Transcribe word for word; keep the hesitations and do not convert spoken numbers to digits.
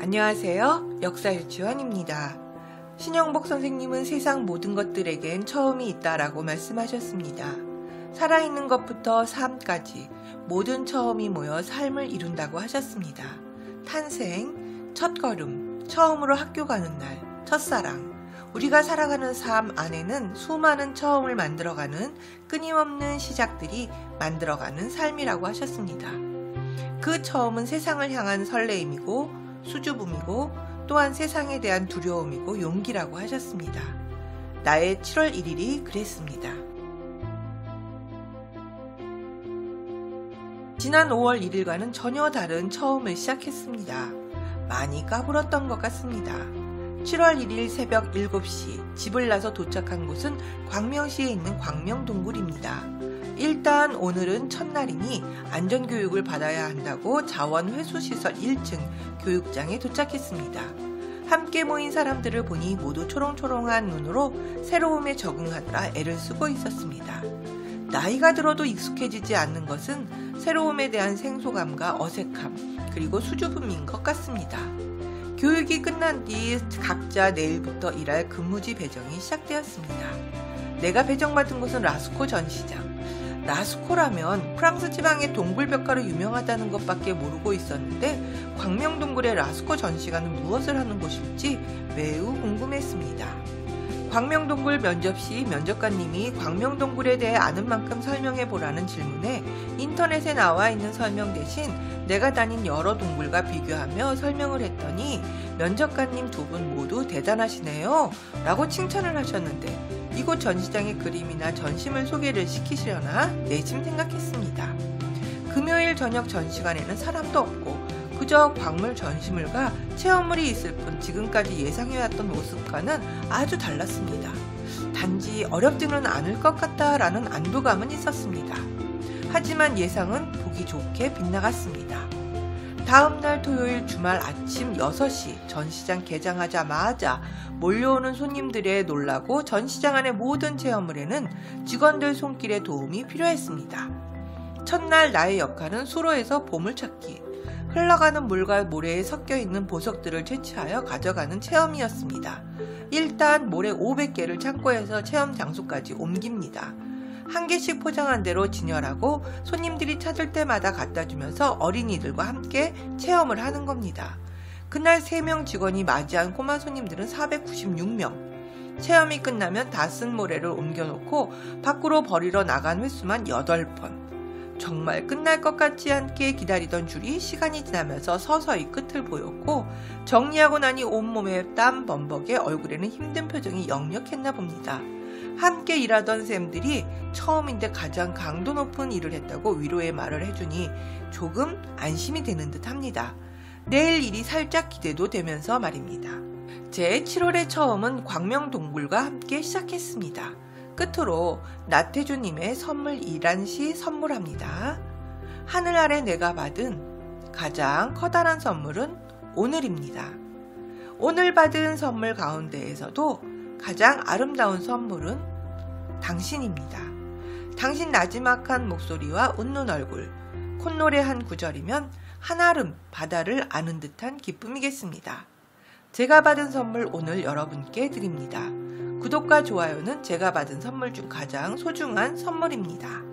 안녕하세요. 역사유치원입니다. 신영복 선생님은 세상 모든 것들에겐 처음이 있다라고 말씀하셨습니다. 살아있는 것부터 삶까지 모든 처음이 모여 삶을 이룬다고 하셨습니다. 탄생, 첫걸음, 처음으로 학교 가는 날, 첫사랑, 우리가 살아가는 삶 안에는 수많은 처음을 만들어가는 끊임없는 시작들이 만들어가는 삶이라고 하셨습니다. 그 처음은 세상을 향한 설레임이고 수줍음이고 또한 세상에 대한 두려움이고 용기라고 하셨습니다. 나의 칠월 일일이 그랬습니다. 지난 오월 일일과는 전혀 다른 처음을 시작했습니다. 많이 까불었던 것 같습니다. 칠월 일일 새벽 일곱 시 집을 나서 도착한 곳은 광명시에 있는 광명동굴입니다. 일단 오늘은 첫날이니 안전교육을 받아야 한다고 자원회수시설 일 층 교육장에 도착했습니다. 함께 모인 사람들을 보니 모두 초롱초롱한 눈으로 새로움에 적응하느라 애를 쓰고 있었습니다. 나이가 들어도 익숙해지지 않는 것은 새로움에 대한 생소감과 어색함 그리고 수줍음인 것 같습니다. 교육이 끝난 뒤 각자 내일부터 일할 근무지 배정이 시작되었습니다. 내가 배정받은 곳은 라스코 전시장. 라스코라면 프랑스 지방의 동굴벽화로 유명하다는 것밖에 모르고 있었는데 광명동굴의 라스코 전시관은 무엇을 하는 곳일지 매우 궁금했습니다. 광명동굴 면접 시 면접관님이 광명동굴에 대해 아는 만큼 설명해보라는 질문에 인터넷에 나와 있는 설명 대신 내가 다닌 여러 동굴과 비교하며 설명을 했더니 면접관님 두 분 모두 대단하시네요 라고 칭찬을 하셨는데 이곳 전시장의 그림이나 전시물 소개를 시키시려나 내심 생각했습니다. 금요일 저녁 전시관에는 사람도 없고 그저 광물 전시물과 체험물이 있을 뿐 지금까지 예상해왔던 모습과는 아주 달랐습니다. 단지 어렵지는 않을 것 같다라는 안도감은 있었습니다. 하지만 예상은 보기 좋게 빗나갔습니다. 다음날 토요일 주말 아침 여섯 시 전시장 개장하자마자 몰려오는 손님들에 놀라고 전시장 안의 모든 체험물에는 직원들 손길의 도움이 필요했습니다. 첫날 나의 역할은 수로에서 보물찾기, 흘러가는 물과 모래에 섞여있는 보석들을 채취하여 가져가는 체험이었습니다. 일단 모래 오백 개를 창고에서 체험 장소까지 옮깁니다. 한 개씩 포장한 대로 진열하고 손님들이 찾을 때마다 갖다주면서 어린이들과 함께 체험을 하는 겁니다. 그날 세 명 직원이 맞이한 꼬마 손님들은 사백구십육 명. 체험이 끝나면 다 쓴 모래를 옮겨놓고 밖으로 버리러 나간 횟수만 여덟 번. 정말 끝날 것 같지 않게 기다리던 줄이 시간이 지나면서 서서히 끝을 보였고 정리하고 나니 온몸에 땀 범벅에 얼굴에는 힘든 표정이 역력했나 봅니다. 함께 일하던 쌤들이 처음인데 가장 강도 높은 일을 했다고 위로의 말을 해주니 조금 안심이 되는 듯 합니다. 내일 일이 살짝 기대도 되면서 말입니다. 제 칠월의 처음은 광명동굴과 함께 시작했습니다. 끝으로 나태주님의 선물 이란시 선물합니다. 하늘 아래 내가 받은 가장 커다란 선물은 오늘입니다. 오늘 받은 선물 가운데에서도 가장 아름다운 선물은 당신입니다. 당신 나지막한 목소리와 웃는 얼굴, 콧노래 한 구절이면 한아름 바다를 아는 듯한 기쁨이겠습니다. 제가 받은 선물 오늘 여러분께 드립니다. 구독과 좋아요는 제가 받은 선물 중 가장 소중한 선물입니다.